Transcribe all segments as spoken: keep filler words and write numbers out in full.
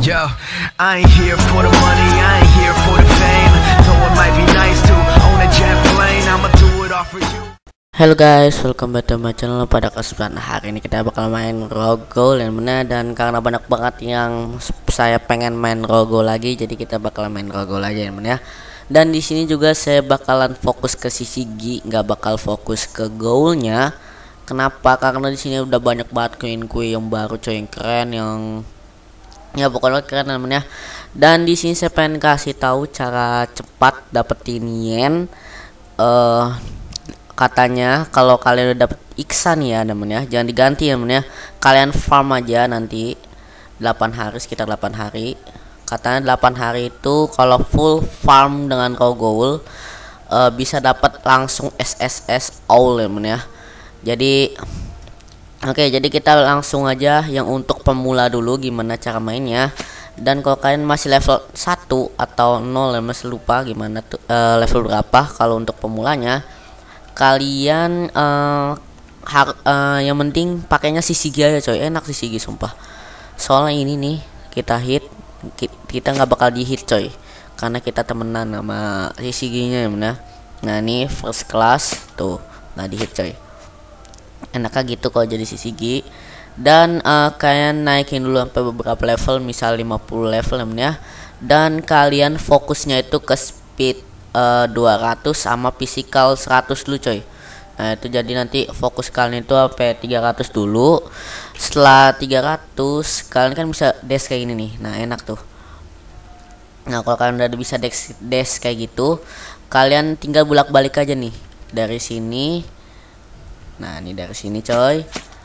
Yo, I ain't here for the money, I ain't here for the fame. Though it might be nice to own a jet plane, I'ma do it all for you. Halo guys, welcome back to my channel. Pada kesempatan hari ini kita bakal main Rogo yang benar, dan karena banyak banget yang saya pengen main Rogo lagi, jadi kita bakal main Rogo lagi yang benar. Dan di sini juga saya bakalan fokus ke sisi G, nggak bakal fokus ke goalnya. Kenapa? Karena di sini udah banyak banget koin-koin yang baru, coy, yang keren, yang ya pokoknya keren namanya. Dan di sini saya pengen kasih tahu cara cepat dapetin yen. Uh, katanya kalau kalian udah dapet iksan ya namanya, jangan diganti ya namanya. Kalian farm aja nanti delapan hari, sekitar delapan hari. Katanya delapan hari itu kalau full farm dengan Rogo uh, bisa dapat langsung S S S all ya namanya. Jadi Oke, jadi kita langsung aja yang untuk pemula dulu gimana cara mainnya. Dan kalau kalian masih level satu atau nol ya, masih lupa gimana tuh uh, level berapa kalau untuk pemulanya, kalian uh, har uh, yang penting pakainya C C G aja, coy. Enak C C G sumpah. Soalnya ini nih kita hit, kita nggak bakal di hit, coy, karena kita temenan sama C C G-nya ya benar. Nah, ini first class tuh nggak di hit, coy. Enaknya gitu kalau jadi C C G. Dan uh, kalian naikin dulu sampai beberapa level, misal lima puluh level namanya. Dan kalian fokusnya itu ke speed uh, dua ratus sama physical seratus dulu, coy. Nah, itu jadi nanti fokus kalian itu sampai tiga ratus dulu. Setelah tiga ratus kalian kan bisa dash kayak gini nih. Nah, enak tuh. Nah, kalau kalian udah bisa dash, dash kayak gitu, kalian tinggal bolak-balik aja nih dari sini. Nah, ini dari sini, coy.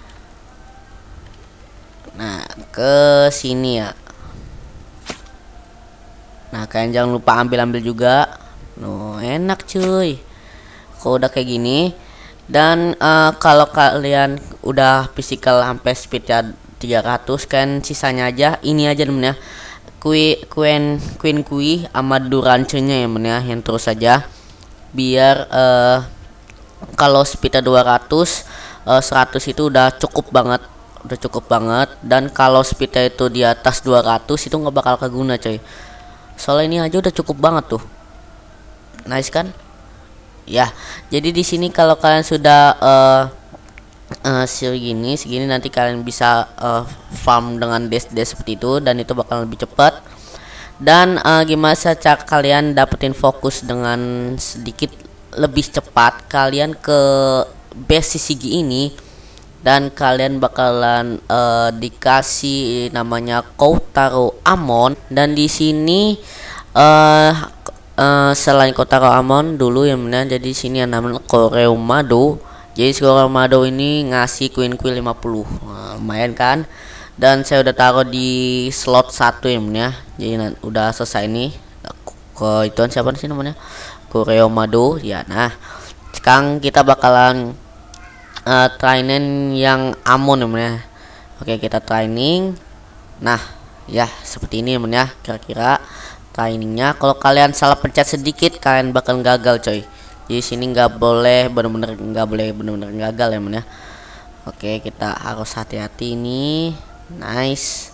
Nah, ke sini ya. Nah, kalian jangan lupa ambil-ambil juga. Noh, enak, cuy. Kalau udah kayak gini. Dan uh, kalau kalian udah physical sampai speednya tiga ratus, kan sisanya aja ini aja namanya. Kui Queen Queen Kui sama Durancunya ya namanya, yang terus saja biar uh, kalau speednya dua ratus, uh, seratus itu udah cukup banget, udah cukup banget. Dan kalau speednya itu di atas dua ratus itu nggak bakal keguna, coy. Soalnya ini aja udah cukup banget tuh. Nice kan? Ya, jadi di sini kalau kalian sudah uh, uh, segini, segini nanti kalian bisa uh, farm dengan dash dash seperti itu, dan itu bakal lebih cepat. Dan uh, gimana cara kalian dapetin fokus dengan sedikit lebih cepat? Kalian ke base C C G ini dan kalian bakalan uh, dikasih namanya Kotaro Amon. Dan di sini uh, uh, selain Kotaro Amon dulu yang mana, jadi di sini yang namanya Koreumado. Jadi Koreumado ini ngasih Queen Queen lima puluh. Nah, lumayan kan? Dan saya udah taruh di slot satu yang mana. Jadi nah, udah selesai nih. Ke ituan siapa sih namanya? Koreumado ya. Nah, sekarang kita bakalan uh, training yang Amon namanya. Oke, kita training. Nah, ya seperti ini namanya kira-kira trainingnya. Kalau kalian salah pencet sedikit, kalian bakal gagal, coy. Jadi sini nggak boleh bener-bener nggak boleh bener-bener gagal ya namanya. Oke, kita harus hati-hati nih. Nice.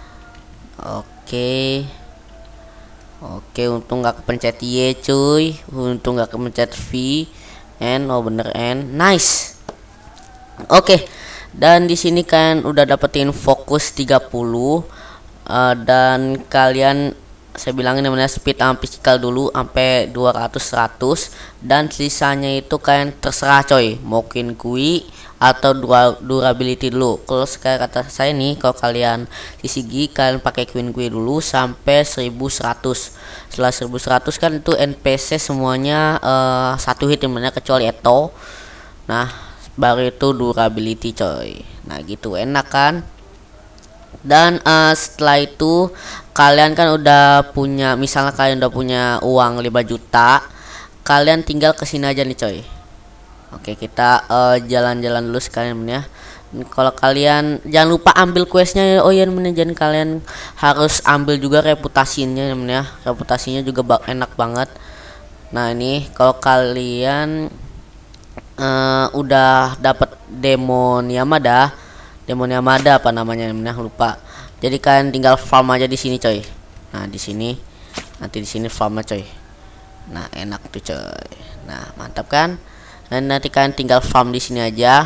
Oke. Oke, untung nggak kepencet Y, cuy. Untung nggak kepencet V. N, oh bener N. Nice. Oke. Dan di sini kan udah dapetin fokus tiga puluh. Uh, dan kalian saya bilangin namanya speed sama physical dulu sampai dua ratus seratus, dan sisanya itu kalian terserah, coy. Mungkin kui atau dura durability dulu. Kalau sekarang kata saya nih, kalau kalian C C G kalian pakai Queen Kui dulu sampai seribu seratus. Setelah seribu seratus kan itu N P C semuanya uh, satu hit namanya, kecuali Eto. Nah, baru itu durability, coy. Nah, gitu enak kan? Dan uh, setelah itu kalian kan udah punya, misalnya kalian udah punya uang lima juta, kalian tinggal kesini aja nih, coy. Oke, kita jalan-jalan uh, dulu sekalian ya. Kalau kalian jangan lupa ambil questnya. Oh iya namanya, jangan kalian harus ambil juga reputasinya namanya. Reputasinya juga bak enak banget. Nah, ini kalau kalian uh, udah dapat demon Yamada, Demonnya Mada apa namanya ya, lupa. Jadi kalian tinggal farm aja di sini coy. Nah di sini nanti di sini farmnya coy. Nah enak tuh coy. Nah mantap kan. Dan nanti kalian tinggal farm di sini aja,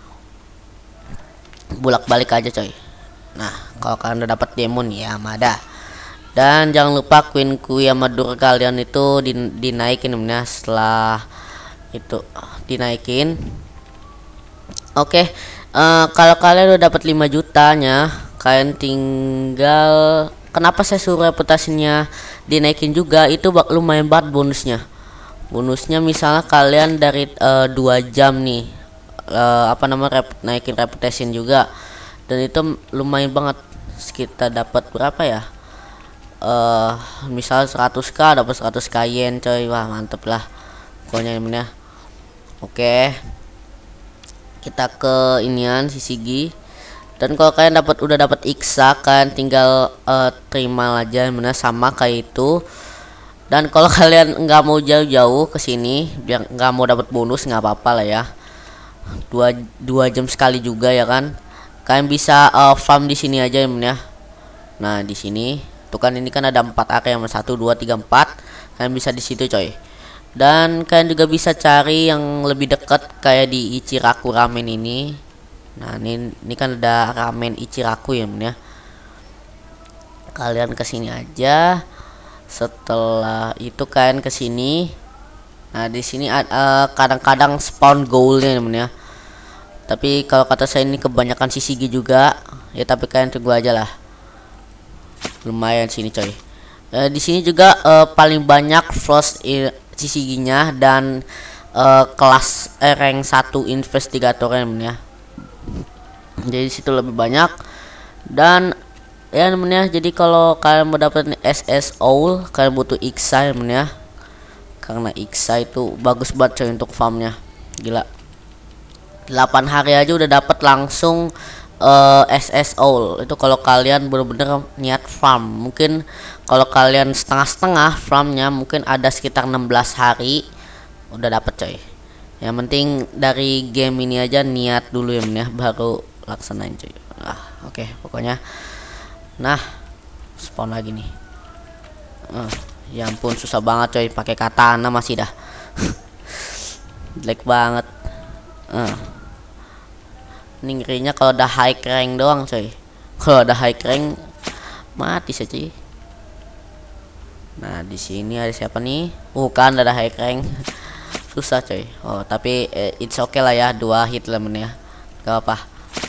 bolak balik aja coy. Nah kalau kalian udah dapat demon ya Mada. Dan jangan lupa Queen Kui sama Dur kalian itu din dinaikin ya. Setelah itu dinaikin. Oke, okay. uh, kalau kalian udah dapat lima jutanya, kalian tinggal, kenapa saya suruh reputasinya dinaikin juga, itu bak lumayan banget bonusnya. Bonusnya misalnya kalian dari uh, dua jam nih, uh, apa namanya, rep naikin reputation juga. Dan itu lumayan banget. Kita dapat berapa ya? Uh, misal seratus k dapat seratus k yen coy. Wah mantep lah pokoknya ini ya. Oke, kita ke inian Sisigi. Dan kalau kalian dapat udah dapat Iksa, kalian tinggal uh, terima aja mana sama kayak itu. Dan kalau kalian nggak mau jauh-jauh ke sini, biar nggak mau dapat bonus, nggak apa-apa lah ya. Dua dua jam sekali juga ya kan. Kalian bisa uh, farm di sini aja ya. Nah di sini tuh kan, ini kan ada empat area, yang satu dua tiga empat. Kalian bisa di situ coy. Dan kalian juga bisa cari yang lebih dekat kayak di Ichiraku Ramen ini. Nah ini ini kan ada ramen Ichiraku ya ya. Kalian kesini aja. Setelah itu kalian kesini. Nah di sini kadang-kadang uh, spawn goalnya ya. Tapi kalau kata saya ini kebanyakan Sisigi juga. Ya tapi kalian tunggu aja lah. Lumayan sini coy. Uh, di sini juga uh, paling banyak frost Sisiginya dan uh, kelas eh, rank satu investigatornya ya. Jadi situ lebih banyak. Dan ya namanya, jadi kalau kalian mau dapat S S Owl, kalian butuh Iksa ya. Karena Iksa itu bagus banget coy untuk farmnya. Gila. delapan hari aja udah dapat langsung Uh, S S Owl. Itu kalau kalian bener-bener niat farm. Mungkin kalau kalian setengah-setengah farmnya, mungkin ada sekitar enam belas hari udah dapet coy. Yang penting dari game ini aja niat dulu ya, ya baru laksanain coy. Ah, oke okay, pokoknya. Nah spawn lagi nih. uh, Ya ampun susah banget coy, pakai katana masih dah. Jelek banget. uh. Ini ngerinya kalau udah high rank doang coy. Kalau udah high rank mati saja. Nah di sini ada siapa nih? Bukan ada high rank. Susah coy. Oh tapi eh, it's okay lah ya, dua hit lah men ya. Gak apa.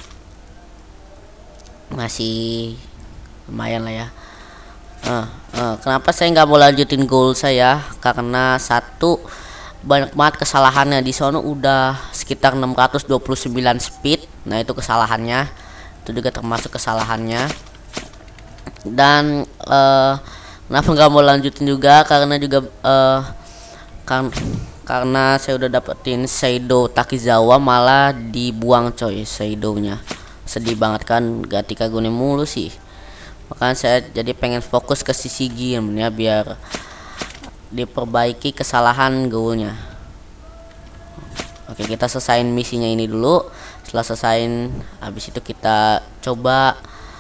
Masih lumayan lah ya. Uh, uh, kenapa saya nggak mau lanjutin goal saya? Karena satu, banyak banget kesalahannya. Di sana udah sekitar enam ratus dua puluh sembilan speed. Nah itu kesalahannya, itu juga termasuk kesalahannya. Dan uh, kenapa nggak mau lanjutin juga, karena juga uh, kan karena saya udah dapetin Seido Takizawa malah dibuang coy Seido-nya. Sedih banget kan, ganti Kagune mulu sih. Makanya saya jadi pengen fokus ke Sisigi ya, biar diperbaiki kesalahan goalnya. Oke, kita selesaiin misinya ini dulu. Setelah selesaiin, habis itu kita coba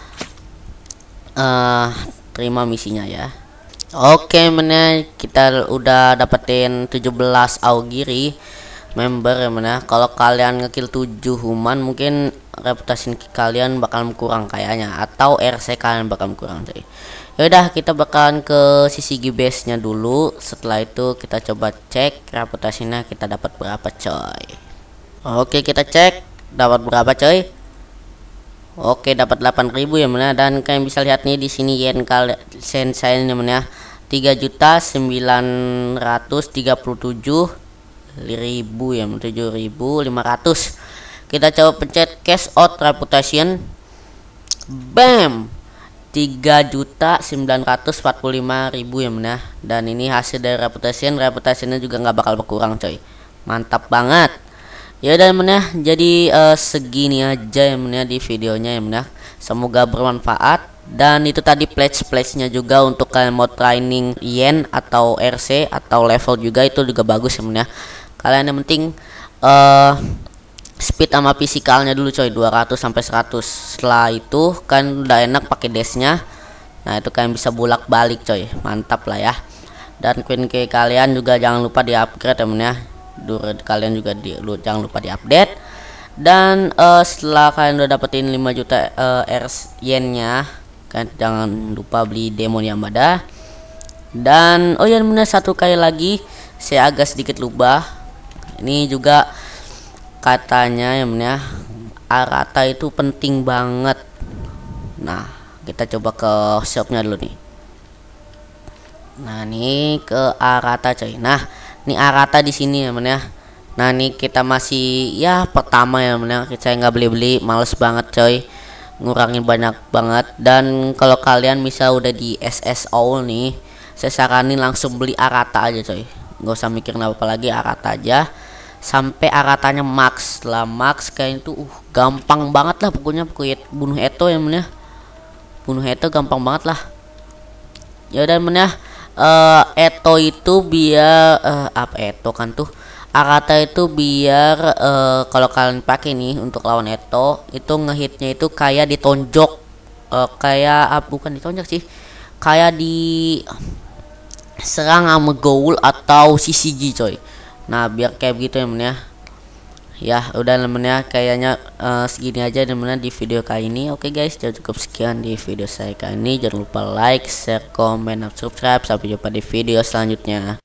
uh, terima misinya ya. Oke, mana kita udah dapetin tujuh belas Aogiri member ya mana. Kalau kalian ngekill tujuh human, mungkin reputasi kalian bakal kurang kayaknya, atau R C kalian bakal kurang coy. Yaudah kita bakalan ke Sisigi base nya dulu. Setelah itu kita coba cek reputasinya kita dapat berapa coy. Oke kita cek dapat berapa coy. Oke dapat delapan ribu ya mana. Dan kalian bisa lihat nih di sini yen kalian sensei nya mana, tiga juta sembilan ratus tiga puluh tujuh ribu ya, tujuh ribu lima ratus. Kita coba pencet cash out reputation. Bam, tiga juta sembilan ratus empat puluh lima ribu ya mana. Dan ini hasil dari reputation. Reputasinya juga nggak bakal berkurang coy. Mantap banget. Ya udah mana, jadi uh, segini aja ya mana di videonya ya mana. Semoga bermanfaat. Dan itu tadi pledge-pledge-nya juga untuk kalian mau training yen atau R C atau level juga, itu juga bagus ya mana. Kalian yang penting uh, speed sama fisikalnya dulu coy, dua ratus sampai seratus. Setelah itu kan udah enak pakai dashnya. Nah itu kalian bisa bolak balik coy, mantap lah ya. Dan queen key kalian juga jangan lupa di upgrade temen ya. Dur kalian juga di, lu, jangan lupa di update. Dan uh, setelah kalian udah dapetin lima juta uh, yen-nya, kan jangan lupa beli demon yang ada. Dan oh ya bener, satu kali lagi saya agak sedikit lupa. Ini juga katanya ya bener, Arata itu penting banget. Nah kita coba ke shopnya dulu nih. Nah nih ke Arata coy. Nah ini Arata di sini ya bener. Nah ini kita masih ya pertama ya bener. Saya nggak beli-beli, males banget coy, ngurangin banyak banget. Dan kalau kalian bisa udah di S S O nih, saya saranin langsung beli Arata aja coy, nggak usah mikir apa lagi, Arata aja sampai Aratanya max. Lah max kayak itu uh, gampang banget lah pokoknya. Pokoknya bunuh Eto ya men ya, bunuh Eto gampang banget lah ya. Dan men ya uh, Eto itu biar uh, apa Eto kan tuh Arata itu biar uh, kalau kalian pakai nih untuk lawan Eto itu ngehitnya itu kayak ditonjok, uh, kayak uh, bukan ditonjok sih, kayak di serang sama Goul atau C C G coy. Nah biar kayak gitu ya men ya. Ya udah temen ya, kayaknya uh, segini aja temen di video kali ini. Oke guys, jadi cukup sekian di video saya kali ini. Jangan lupa like, share, komen, dan subscribe. Sampai jumpa di video selanjutnya.